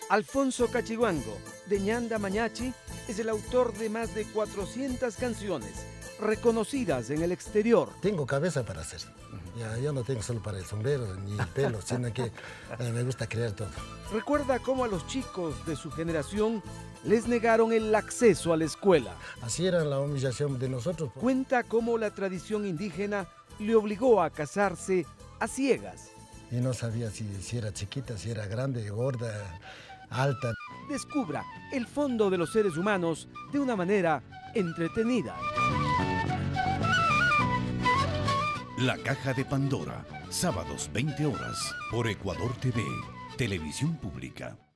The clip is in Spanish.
Alfonso Cachiguango, de Ñanda Mañachi, es el autor de más de 400 canciones, reconocidas en el exterior. Tengo cabeza para hacer. Ya, yo no tengo solo para el sombrero ni el pelo, sino que me gusta crear todo. Recuerda cómo a los chicos de su generación les negaron el acceso a la escuela. Así era la humillación de nosotros. Cuenta cómo la tradición indígena le obligó a casarse a ciegas. Y no sabía si era chiquita, si era grande, gorda, alta. Descubra el fondo de los seres humanos de una manera entretenida. La Caja de Pandora, sábados 20 horas, por Ecuador TV, Televisión Pública.